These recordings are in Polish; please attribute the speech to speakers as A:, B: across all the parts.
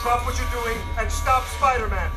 A: Stop what you're doing and stop Spider-Man.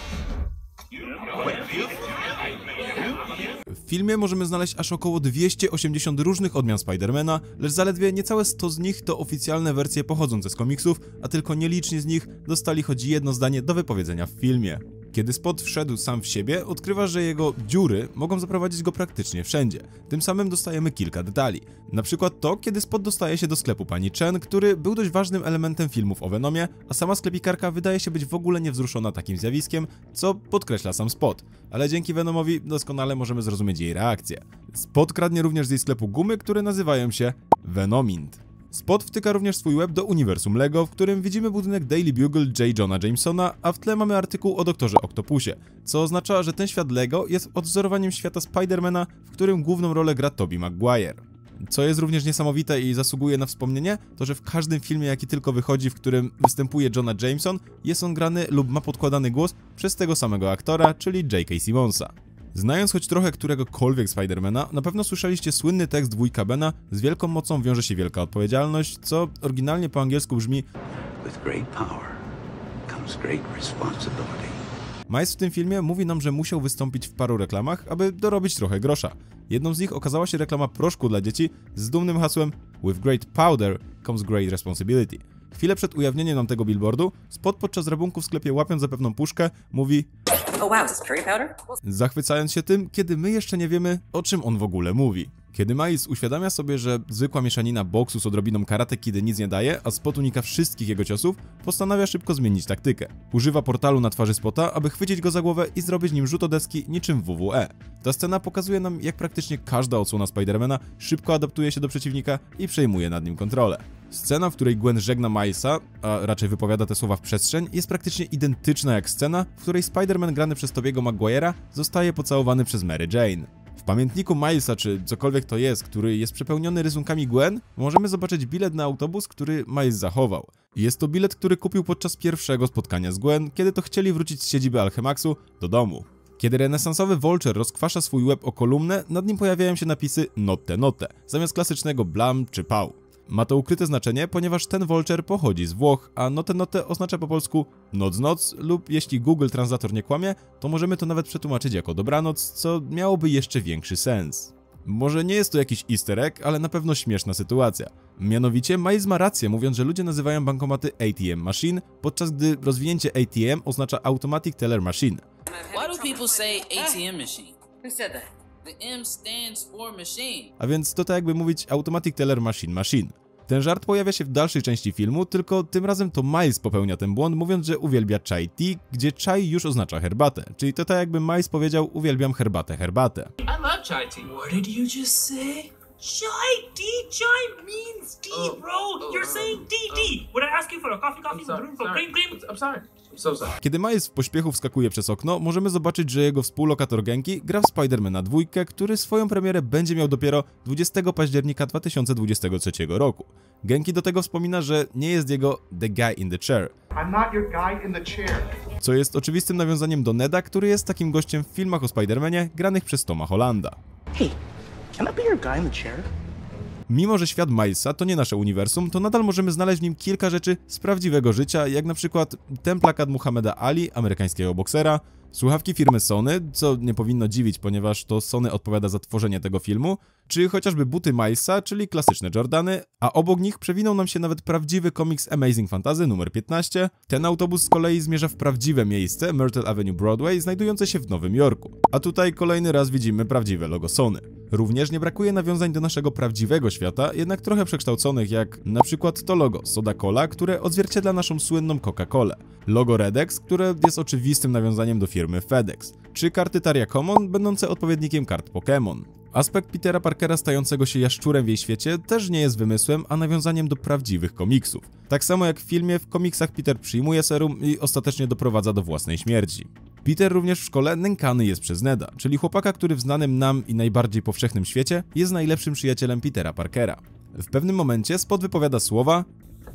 B: W filmie możemy znaleźć aż około 280 różnych odmian Spidermana, lecz zaledwie niecałe 100 z nich to oficjalne wersje pochodzące z komiksów, a tylko nieliczni z nich dostali choć jedno zdanie do wypowiedzenia w filmie. Kiedy Spot wszedł sam w siebie, odkrywa, że jego dziury mogą zaprowadzić go praktycznie wszędzie. Tym samym dostajemy kilka detali. Na przykład to, kiedy Spot dostaje się do sklepu pani Chen, który był dość ważnym elementem filmów o Venomie, a sama sklepikarka wydaje się być w ogóle niewzruszona takim zjawiskiem, co podkreśla sam Spot. Ale dzięki Venomowi doskonale możemy zrozumieć jej reakcję. Spot kradnie również z jej sklepu gumy, które nazywają się Venomint. Spot wtyka również swój łeb do uniwersum LEGO, w którym widzimy budynek Daily Bugle J. Jonah Jamesona, a w tle mamy artykuł o Doktorze Octopusie, co oznacza, że ten świat LEGO jest odwzorowaniem świata Spidermana, w którym główną rolę gra Tobey Maguire. Co jest również niesamowite i zasługuje na wspomnienie, to że w każdym filmie, jaki tylko wychodzi, w którym występuje Jonah Jameson, jest on grany lub ma podkładany głos przez tego samego aktora, czyli J.K. Simmonsa. Znając choć trochę któregokolwiek Spidermana, na pewno słyszeliście słynny tekst wujka Bena: z wielką mocą wiąże się wielka odpowiedzialność, co oryginalnie po angielsku brzmi
C: With great power comes great responsibility.
B: Miles w tym filmie mówi nam, że musiał wystąpić w paru reklamach, aby dorobić trochę grosza. Jedną z nich okazała się reklama proszku dla dzieci z dumnym hasłem With great powder comes great responsibility. Chwilę przed ujawnieniem nam tego billboardu, Spot podczas rabunku w sklepie łapiąc za pewną puszkę mówi
D: Oh wow, is this curry powder?
B: Zachwycając się tym, kiedy my jeszcze nie wiemy, o czym on w ogóle mówi. Kiedy Miles uświadamia sobie, że zwykła mieszanina boksu z odrobiną Karate Kidy nic nie daje, a Spot unika wszystkich jego ciosów, postanawia szybko zmienić taktykę. Używa portalu na twarzy Spota, aby chwycić go za głowę i zrobić nim rzut o deski niczym w WWE. Ta scena pokazuje nam, jak praktycznie każda odsłona Spidermana szybko adaptuje się do przeciwnika i przejmuje nad nim kontrolę. Scena, w której Gwen żegna Milesa, a raczej wypowiada te słowa w przestrzeń, jest praktycznie identyczna jak scena, w której Spider-Man grany przez Tobey'ego Maguire'a zostaje pocałowany przez Mary Jane. W pamiętniku Milesa, czy cokolwiek to jest, który jest przepełniony rysunkami Gwen, możemy zobaczyć bilet na autobus, który Miles zachował. Jest to bilet, który kupił podczas pierwszego spotkania z Gwen, kiedy to chcieli wrócić z siedziby Alchemaxu do domu. Kiedy renesansowy Vulture rozkwasza swój łeb o kolumnę, nad nim pojawiają się napisy Notte Notte, zamiast klasycznego blam czy pał. Ma to ukryte znaczenie, ponieważ ten Vulture pochodzi z Włoch, a Notte Notte oznacza po polsku noc lub jeśli Google Translator nie kłamie, to możemy to nawet przetłumaczyć jako dobranoc, co miałoby jeszcze większy sens. Może nie jest to jakiś easter egg, ale na pewno śmieszna sytuacja. Mianowicie Miles ma rację, mówiąc, że ludzie nazywają bankomaty ATM Machine, podczas gdy rozwinięcie ATM oznacza Automatic Teller Machine.
E: Why do people say ATM machine?
D: Who said that?
E: The M stands for machine.
B: A więc to tak jakby mówić Automatic Teller Machine. Ten żart pojawia się w dalszej części filmu, tylko tym razem to Miles popełnia ten błąd, mówiąc, że uwielbia chai tea, gdzie chai już oznacza herbatę. Czyli to tak jakby Miles powiedział: uwielbiam herbatę.
E: I love chai tea. What did you just say?
F: Chai tea, chai means tea, bro. You're saying tea. When I ask you for a coffee, for cream.
E: I'm sorry. I'm so sorry.
B: Kiedy Miles w pośpiechu wskakuje przez okno, możemy zobaczyć, że jego współlokator Genki gra w Spidermana 2, który swoją premierę będzie miał dopiero 20 października 2023 roku. Genki do tego wspomina, że nie jest jego the guy in the chair.
A: I'm not your guy in the chair.
B: Co jest oczywistym nawiązaniem do Neda, który jest takim gościem w filmach o Spidermanie granych przez Toma Hollanda.
C: Hey, can I be your guy in the chair?
B: Mimo że świat Milesa to nie nasze uniwersum, to nadal możemy znaleźć w nim kilka rzeczy z prawdziwego życia, jak na przykład ten plakat Muhammeda Ali, amerykańskiego boksera, słuchawki firmy Sony, co nie powinno dziwić, ponieważ to Sony odpowiada za tworzenie tego filmu, czy chociażby buty Milesa, czyli klasyczne Jordany, a obok nich przewinął nam się nawet prawdziwy komiks Amazing Fantasy numer 15. Ten autobus z kolei zmierza w prawdziwe miejsce, Myrtle Avenue Broadway, znajdujące się w Nowym Jorku. A tutaj kolejny raz widzimy prawdziwe logo Sony. Również nie brakuje nawiązań do naszego prawdziwego świata, jednak trochę przekształconych, jak na przykład to logo Soda Cola, które odzwierciedla naszą słynną Coca-Colę, logo Redex, które jest oczywistym nawiązaniem do firmy FedEx, czy karty Taria Common, będące odpowiednikiem kart Pokémon. Aspekt Petera Parkera stającego się jaszczurem w jej świecie też nie jest wymysłem, a nawiązaniem do prawdziwych komiksów. Tak samo jak w filmie, w komiksach Peter przyjmuje serum i ostatecznie doprowadza do własnej śmierci. Peter również w szkole nękany jest przez Neda, czyli chłopaka, który w znanym nam i najbardziej powszechnym świecie jest najlepszym przyjacielem Petera Parkera. W pewnym momencie Spot wypowiada słowa,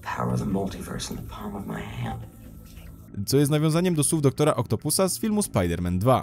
B: co jest nawiązaniem do słów doktora Octopusa z filmu Spider-Man 2.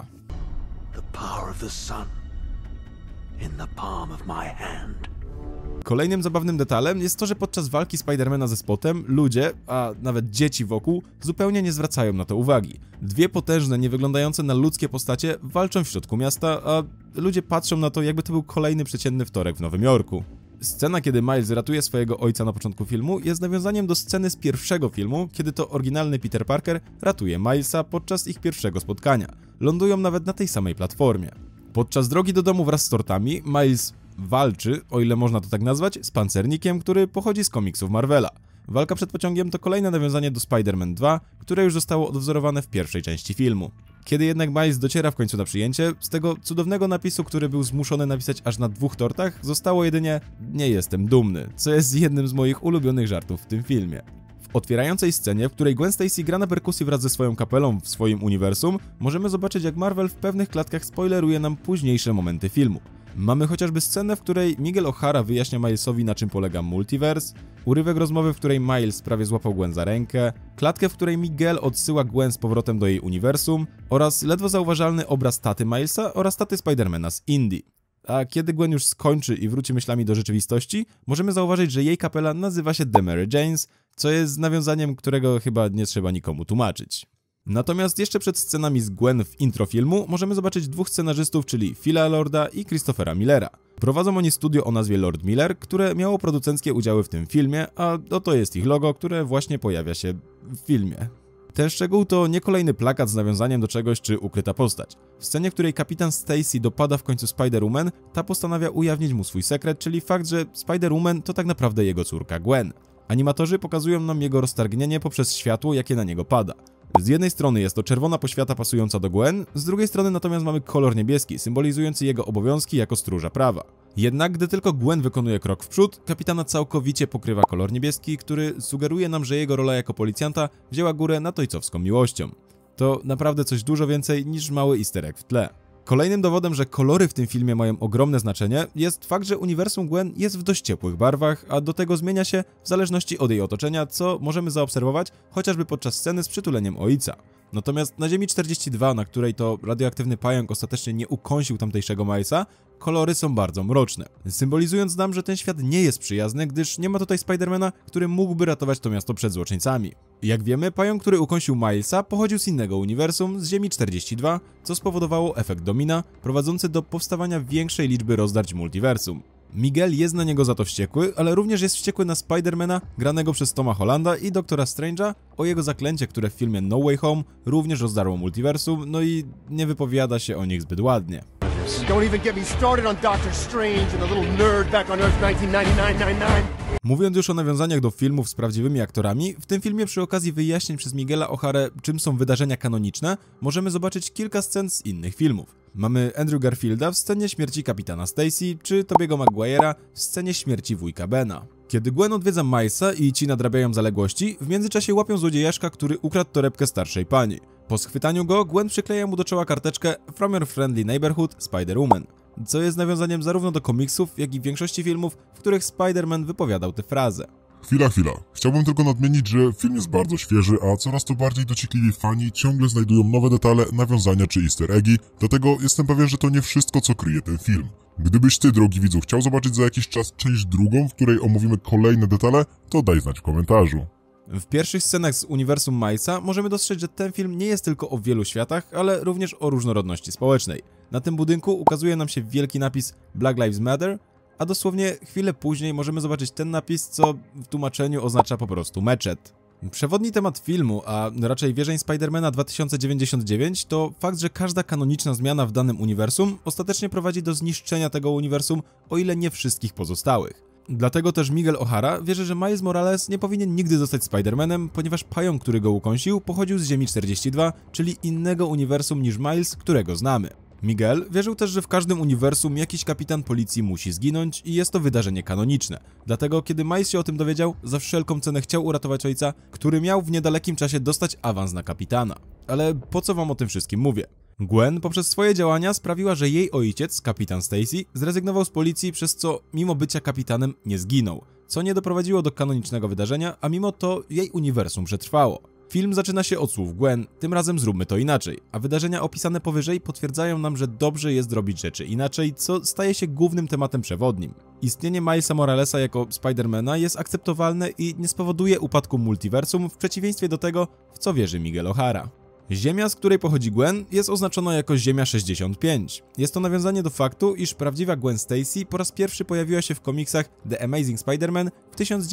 B: Kolejnym zabawnym detalem jest to, że podczas walki Spidermana ze Spotem ludzie, a nawet dzieci wokół, zupełnie nie zwracają na to uwagi. Dwie potężne, nie wyglądające na ludzkie postacie walczą w środku miasta, a ludzie patrzą na to, jakby to był kolejny przeciętny wtorek w Nowym Jorku. Scena, kiedy Miles ratuje swojego ojca na początku filmu, jest nawiązaniem do sceny z pierwszego filmu, kiedy to oryginalny Peter Parker ratuje Milesa podczas ich pierwszego spotkania. Lądują nawet na tej samej platformie. Podczas drogi do domu wraz z tortami, Miles walczy, o ile można to tak nazwać, z pancernikiem, który pochodzi z komiksów Marvela. Walka przed pociągiem to kolejne nawiązanie do Spider-Man 2, które już zostało odwzorowane w pierwszej części filmu. Kiedy jednak Miles dociera w końcu na przyjęcie, z tego cudownego napisu, który był zmuszony napisać aż na 2 tortach, zostało jedynie "nie jestem dumny", co jest jednym z moich ulubionych żartów w tym filmie. W otwierającej scenie, w której Gwen Stacy gra na perkusji wraz ze swoją kapelą w swoim uniwersum, możemy zobaczyć, jak Marvel w pewnych klatkach spoileruje nam późniejsze momenty filmu. Mamy chociażby scenę, w której Miguel O'Hara wyjaśnia Milesowi, na czym polega multiverse, urywek rozmowy, w której Miles prawie złapał Gwen za rękę, klatkę, w której Miguel odsyła Gwen z powrotem do jej uniwersum oraz ledwo zauważalny obraz taty Milesa oraz taty Spidermana z Indy. A kiedy Gwen już skończy i wróci myślami do rzeczywistości, możemy zauważyć, że jej kapela nazywa się The Mary Janes, co jest nawiązaniem, którego chyba nie trzeba nikomu tłumaczyć. Natomiast jeszcze przed scenami z Gwen w intro filmu możemy zobaczyć 2 scenarzystów, czyli Phila Lorda i Christophera Millera. Prowadzą oni studio o nazwie Lord Miller, które miało producenckie udziały w tym filmie, a oto jest ich logo, które właśnie pojawia się w filmie. Ten szczegół to nie kolejny plakat z nawiązaniem do czegoś czy ukryta postać. W scenie, w której kapitan Stacy dopada w końcu Spider-Woman, ta postanawia ujawnić mu swój sekret, czyli fakt, że Spider-Woman to tak naprawdę jego córka Gwen. Animatorzy pokazują nam jego roztargnienie poprzez światło, jakie na niego pada. Z jednej strony jest to czerwona poświata pasująca do Gwen, z drugiej strony natomiast mamy kolor niebieski, symbolizujący jego obowiązki jako stróża prawa. Jednak gdy tylko Gwen wykonuje krok w przód, kapitana całkowicie pokrywa kolor niebieski, który sugeruje nam, że jego rola jako policjanta wzięła górę nad ojcowską miłością. To naprawdę coś dużo więcej niż mały easter egg w tle. Kolejnym dowodem, że kolory w tym filmie mają ogromne znaczenie, jest fakt, że uniwersum Gwen jest w dość ciepłych barwach, a do tego zmienia się w zależności od jej otoczenia, co możemy zaobserwować chociażby podczas sceny z przytuleniem ojca. Natomiast na Ziemi 42, na której to radioaktywny pająk ostatecznie nie ukąsił tamtejszego Milesa, kolory są bardzo mroczne, symbolizując nam, że ten świat nie jest przyjazny, gdyż nie ma tutaj Spidermana, który mógłby ratować to miasto przed złoczyńcami. Jak wiemy, pająk, który ukąsił Milesa, pochodził z innego uniwersum, z Ziemi 42, co spowodowało efekt domina, prowadzący do powstawania większej liczby rozdarć multiversum. Miguel jest na niego za to wściekły, ale również jest wściekły na Spidermana, granego przez Toma Hollanda i Doktora Strange'a, o jego zaklęcie, które w filmie No Way Home również rozdarło multiversum, no i nie wypowiada się o nich zbyt ładnie.
A: Don't even get me started on Doctor Strange and the little nerd back on Earth 1999.
B: Mówiąc już o nawiązaniach do filmów z prawdziwymi aktorami, w tym filmie przy okazji wyjaśnień przez Miguela O'Harę, czym są wydarzenia kanoniczne, możemy zobaczyć kilka scen z innych filmów. Mamy Andrew Garfielda w scenie śmierci kapitana Stacy, czy Tobiego Maguire'a w scenie śmierci wujka Bena. Kiedy Gwen odwiedza Milesa i ci nadrabiają zaległości, w międzyczasie łapią złodziejaszka, który ukradł torebkę starszej pani. Po schwytaniu go, Gwen przykleja mu do czoła karteczkę From Your Friendly Neighborhood Spider-Woman, co jest nawiązaniem zarówno do komiksów, jak i większości filmów, w których Spider-Man wypowiadał tę frazę.
G: Chwila. Chciałbym tylko nadmienić, że film jest bardzo świeży, a coraz to bardziej dociekliwi fani ciągle znajdują nowe detale, nawiązania czy easter eggi, dlatego jestem pewien, że to nie wszystko, co kryje ten film. Gdybyś ty, drogi widzu, chciał zobaczyć za jakiś czas część drugą, w której omówimy kolejne detale, to daj znać w komentarzu.
B: W pierwszych scenach z uniwersum Milesa możemy dostrzec, że ten film nie jest tylko o wielu światach, ale również o różnorodności społecznej. Na tym budynku ukazuje nam się wielki napis Black Lives Matter, a dosłownie chwilę później możemy zobaczyć ten napis, co w tłumaczeniu oznacza po prostu meczet. Przewodni temat filmu, a raczej wierzeń Spidermana 2099 to fakt, że każda kanoniczna zmiana w danym uniwersum ostatecznie prowadzi do zniszczenia tego uniwersum, o ile nie wszystkich pozostałych. Dlatego też Miguel O'Hara wierzy, że Miles Morales nie powinien nigdy zostać Spider-Manem, ponieważ pająk, który go ukąsił, pochodził z Ziemi 42, czyli innego uniwersum niż Miles, którego znamy. Miguel wierzył też, że w każdym uniwersum jakiś kapitan policji musi zginąć i jest to wydarzenie kanoniczne. Dlatego, kiedy Miles się o tym dowiedział, za wszelką cenę chciał uratować ojca, który miał w niedalekim czasie dostać awans na kapitana. Ale po co wam o tym wszystkim mówię? Gwen poprzez swoje działania sprawiła, że jej ojciec, kapitan Stacy, zrezygnował z policji, przez co mimo bycia kapitanem nie zginął, co nie doprowadziło do kanonicznego wydarzenia, a mimo to jej uniwersum przetrwało. Film zaczyna się od słów Gwen, tym razem zróbmy to inaczej, a wydarzenia opisane powyżej potwierdzają nam, że dobrze jest robić rzeczy inaczej, co staje się głównym tematem przewodnim. Istnienie Milesa Moralesa jako Spider-Mana jest akceptowalne i nie spowoduje upadku multiversum w przeciwieństwie do tego, w co wierzy Miguel O'Hara. Ziemia, z której pochodzi Gwen, jest oznaczona jako Ziemia 65. Jest to nawiązanie do faktu, iż prawdziwa Gwen Stacy po raz pierwszy pojawiła się w komiksach The Amazing Spider-Man w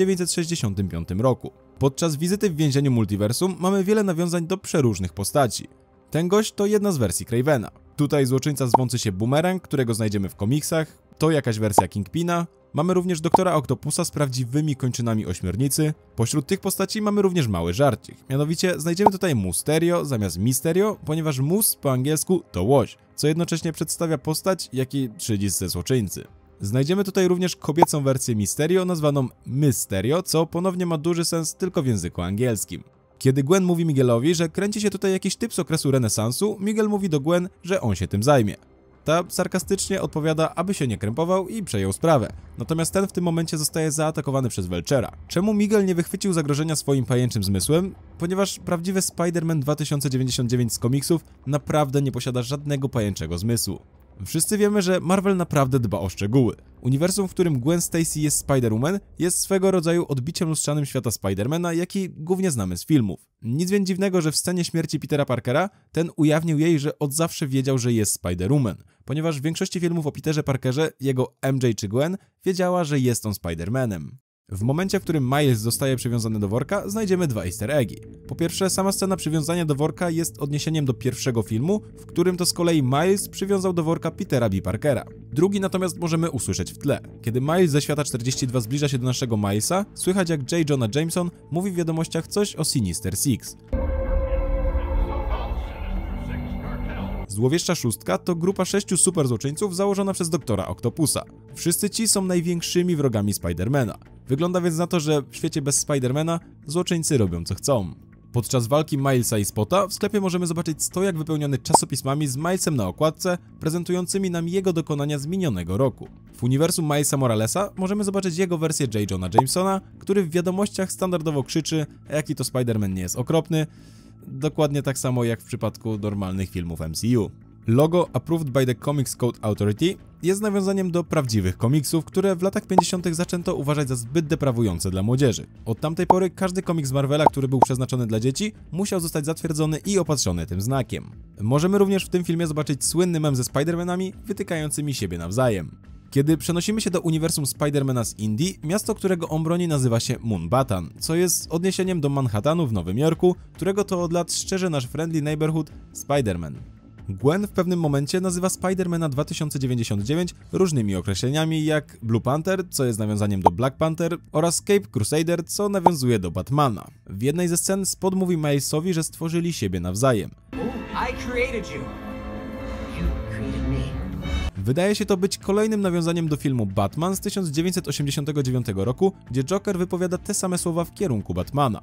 B: 1965 roku. Podczas wizyty w więzieniu multiversum mamy wiele nawiązań do przeróżnych postaci. Ten gość to jedna z wersji Cravena. Tutaj złoczyńca zwący się Boomerang, którego znajdziemy w komiksach, to jakaś wersja Kingpina. Mamy również Doktora Octopusa z prawdziwymi kończynami ośmiornicy. Pośród tych postaci mamy również mały żarcik. Mianowicie znajdziemy tutaj Musterio zamiast Misterio, ponieważ mus po angielsku to łoś, co jednocześnie przedstawia postać, jak i przycisk ze złoczyńcy. Znajdziemy tutaj również kobiecą wersję Misterio nazwaną Mysterio, co ponownie ma duży sens tylko w języku angielskim. Kiedy Gwen mówi Miguelowi, że kręci się tutaj jakiś typ z okresu renesansu, Miguel mówi do Gwen, że on się tym zajmie. Ta sarkastycznie odpowiada, aby się nie krępował i przejął sprawę. Natomiast ten w tym momencie zostaje zaatakowany przez Welchera. Czemu Miguel nie wychwycił zagrożenia swoim pajęczym zmysłem? Ponieważ prawdziwy Spider-Man 2099 z komiksów naprawdę nie posiada żadnego pajęczego zmysłu. Wszyscy wiemy, że Marvel naprawdę dba o szczegóły. Uniwersum, w którym Gwen Stacy jest Spider-Woman, jest swego rodzaju odbiciem lustrzanym świata Spider-Mana, jaki głównie znamy z filmów. Nic więc dziwnego, że w scenie śmierci Petera Parkera ten ujawnił jej, że od zawsze wiedział, że jest Spider-Woman, ponieważ w większości filmów o Peterze Parkerze jego MJ czy Gwen wiedziała, że jest on Spider-Manem. W momencie, w którym Miles zostaje przywiązany do worka, znajdziemy dwa easter eggi. Po pierwsze, sama scena przywiązania do worka jest odniesieniem do pierwszego filmu, w którym to z kolei Miles przywiązał do worka Petera B. Parkera. Drugi natomiast możemy usłyszeć w tle. Kiedy Miles ze świata 42 zbliża się do naszego Milesa, słychać jak J. Jonah Jameson mówi w wiadomościach coś o Sinister Six. Złowieszcza szóstka to grupa 6 superzłoczyńców założona przez Doktora Octopusa. Wszyscy ci są największymi wrogami Spidermana. Wygląda więc na to, że w świecie bez Spidermana złoczyńcy robią co chcą. Podczas walki Milesa i Spota w sklepie możemy zobaczyć stojak wypełniony czasopismami z Milesem na okładce, prezentującymi nam jego dokonania z minionego roku. W uniwersum Milesa Moralesa możemy zobaczyć jego wersję J. Jonah Jamesona, który w wiadomościach standardowo krzyczy, jaki to Spider-Man nie jest okropny, dokładnie tak samo jak w przypadku normalnych filmów MCU. Logo Approved by the Comics Code Authority jest nawiązaniem do prawdziwych komiksów, które w latach 50. zaczęto uważać za zbyt deprawujące dla młodzieży. Od tamtej pory każdy komiks Marvela, który był przeznaczony dla dzieci, musiał zostać zatwierdzony i opatrzony tym znakiem. Możemy również w tym filmie zobaczyć słynny mem ze Spider-Manami wytykającymi siebie nawzajem. Kiedy przenosimy się do uniwersum Spider-Mana z Indii, miasto, którego on broni, nazywa się Moonbatan, co jest odniesieniem do Manhattanu w Nowym Jorku, którego to od lat szczerze nasz friendly neighborhood Spider-Man. Gwen w pewnym momencie nazywa Spider-Mana 2099 różnymi określeniami jak Blue Panther, co jest nawiązaniem do Black Panther, oraz Cape Crusader, co nawiązuje do Batmana. W jednej ze scen Spot mówi Milesowi, że stworzyli siebie nawzajem. Wydaje się to być kolejnym nawiązaniem do filmu Batman z 1989 roku, gdzie Joker wypowiada te same słowa w kierunku Batmana.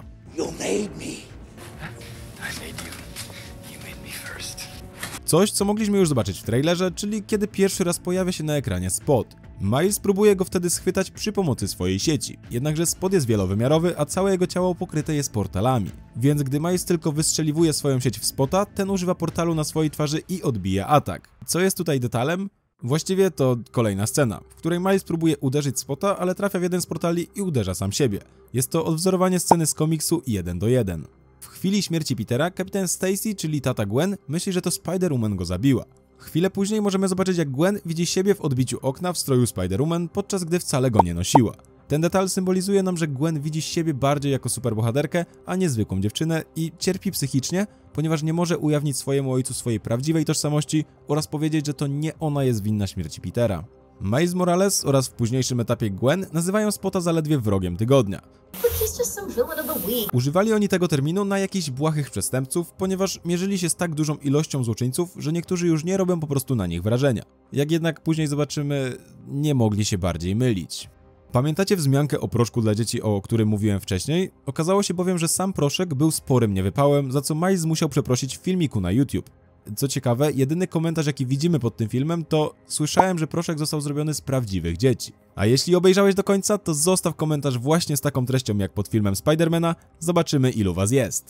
B: Coś, co mogliśmy już zobaczyć w trailerze, czyli kiedy pierwszy raz pojawia się na ekranie Spot. Miles próbuje go wtedy schwytać przy pomocy swojej sieci, jednakże Spot jest wielowymiarowy, a całe jego ciało pokryte jest portalami. Więc gdy Miles tylko wystrzeliwuje swoją sieć w Spota, ten używa portalu na swojej twarzy i odbija atak. Co jest tutaj detalem? Właściwie to kolejna scena, w której Miles próbuje uderzyć Spota, ale trafia w jeden z portali i uderza sam siebie. Jest to odwzorowanie sceny z komiksu 1:1. W chwili śmierci Petera, kapitan Stacy, czyli tata Gwen, myśli, że to Spider-Woman go zabiła. Chwilę później możemy zobaczyć, jak Gwen widzi siebie w odbiciu okna w stroju Spider-Woman, podczas gdy wcale go nie nosiła. Ten detal symbolizuje nam, że Gwen widzi siebie bardziej jako superbohaterkę, a nie zwykłą dziewczynę i cierpi psychicznie, ponieważ nie może ujawnić swojemu ojcu swojej prawdziwej tożsamości oraz powiedzieć, że to nie ona jest winna śmierci Petera. Miles Morales oraz w późniejszym etapie Gwen nazywają Spota zaledwie wrogiem tygodnia. Używali oni tego terminu na jakichś błahych przestępców, ponieważ mierzyli się z tak dużą ilością złoczyńców, że niektórzy już nie robią po prostu na nich wrażenia. Jak jednak później zobaczymy, nie mogli się bardziej mylić. Pamiętacie wzmiankę o proszku dla dzieci, o którym mówiłem wcześniej? Okazało się bowiem, że sam proszek był sporym niewypałem, za co Miles musiał przeprosić w filmiku na YouTube. Co ciekawe, jedyny komentarz, jaki widzimy pod tym filmem, to słyszałem, że proszek został zrobiony z prawdziwych dzieci. A jeśli obejrzałeś do końca, to zostaw komentarz właśnie z taką treścią jak pod filmem Spidermana, zobaczymy ilu was jest.